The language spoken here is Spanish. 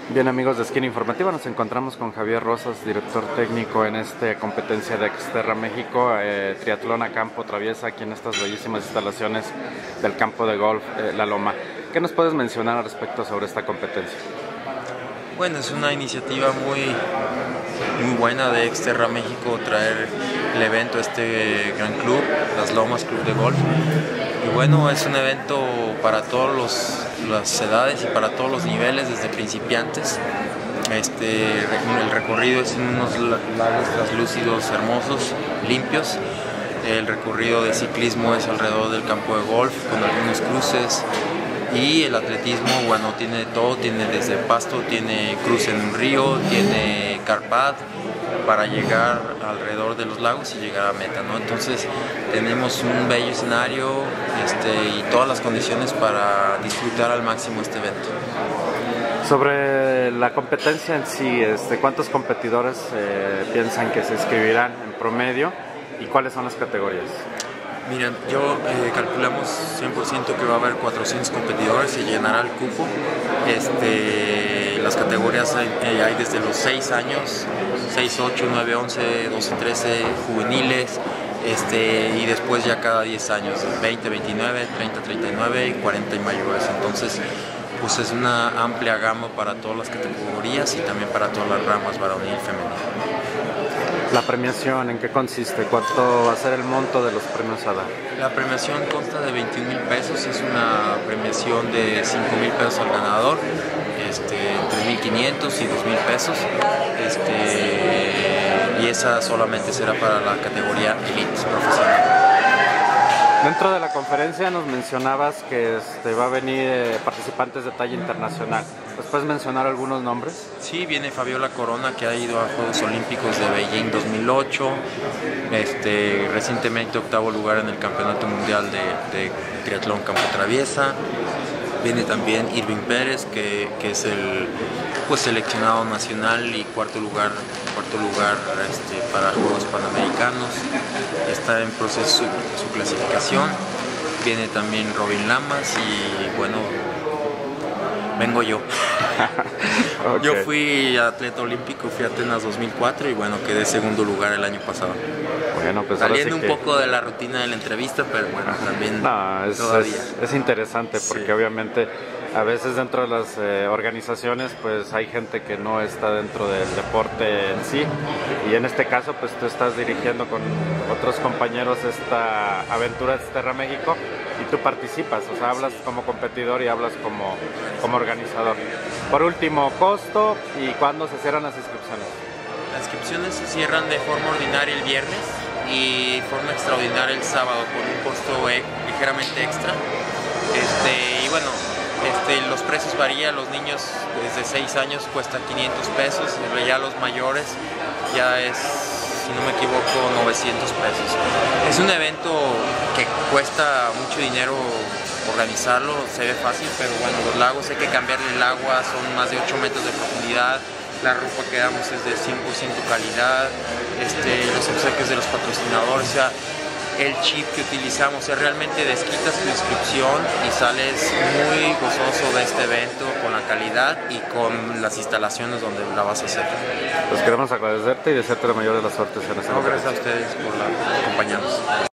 Bien, amigos de Esquina Informativa, nos encontramos con Javier Rosas, director técnico en esta competencia de Xterra México, triatlón a campo traviesa, aquí en estas bellísimas instalaciones del campo de golf La Loma. ¿Qué nos puedes mencionar al respecto sobre esta competencia? Bueno, es una iniciativa muy buena de Xterra México traer el evento a este gran club, Las Lomas Club de Golf. Y bueno, es un evento para todas las edades y para todos los niveles, desde principiantes. El recorrido es en unos lagos translúcidos hermosos, limpios. El recorrido de ciclismo es alrededor del campo de golf, con algunos cruces. Y el atletismo, bueno, tiene de todo, tiene desde pasto, tiene cruce en un río, tiene carpad para llegar alrededor de los lagos y llegar a meta, ¿no? Entonces tenemos un bello escenario y todas las condiciones para disfrutar al máximo este evento. Sobre la competencia en sí, ¿cuántos competidores piensan que se inscribirán en promedio y cuáles son las categorías? Miren, calculamos 100% que va a haber 400 competidores, se llenará el cupo. Las categorías hay desde los 6 años, 6, 8, 9, 11, 12, 13, juveniles, y después ya cada 10 años, 20, 29, 30, 39 y 40 y mayores. Entonces, pues es una amplia gama para todas las categorías y también para todas las ramas, varonil y femenil. ¿La premiación en qué consiste? ¿Cuánto va a ser el monto de los premios a dar? La premiación consta de 21,000 pesos, es una premiación de 5,000 pesos al ganador, entre 1,500 y 2,000 pesos, y esa solamente será para la categoría Elite profesional. Dentro de la conferencia nos mencionabas que va a venir participantes de talla internacional. ¿Nos puedes mencionar algunos nombres? Sí, viene Fabiola Corona, que ha ido a Juegos Olímpicos de Beijing 2008, recientemente 8º lugar en el Campeonato Mundial de Triatlón Campo Traviesa. Viene también Irving Pérez, que es el seleccionado nacional y cuarto lugar para Juegos Panamericanos. Está en proceso su clasificación. Viene también Robin Lamas y bueno, vengo yo. Okay. Yo fui atleta olímpico, fui a Atenas 2004 y bueno, quedé segundo lugar el año pasado. Bueno, pues saliendo sí un poco de la rutina de la entrevista, pero bueno, también es interesante porque sí, obviamente a veces dentro de las organizaciones pues hay gente que no está dentro del deporte en sí, y en este caso pues tú estás dirigiendo con otros compañeros esta aventura de Xterra México y tú participas, o sea, hablas como competidor y hablas como organizador. Por último, costo y cuándo se cierran las inscripciones. Las inscripciones se cierran de forma ordinaria el viernes y de forma extraordinaria el sábado por un costo ligeramente extra. Y bueno, los precios varían. Los niños desde 6 años cuestan 500 pesos, ya los mayores ya es, si no me equivoco, 900 pesos. Es un evento que cuesta mucho dinero organizarlo, se ve fácil, pero bueno, los lagos hay que cambiarle el agua, son más de 8 metros de profundidad, la ropa que damos es de 100% calidad, los obsequios de los patrocinadores, o sea, el chip que utilizamos, realmente desquitas tu inscripción y sales muy gozoso de este evento con la calidad y con las instalaciones donde la vas a hacer. Pues queremos agradecerte y desearte la mayor de las suertes en esta conferencia. Gracias a ustedes por acompañarnos.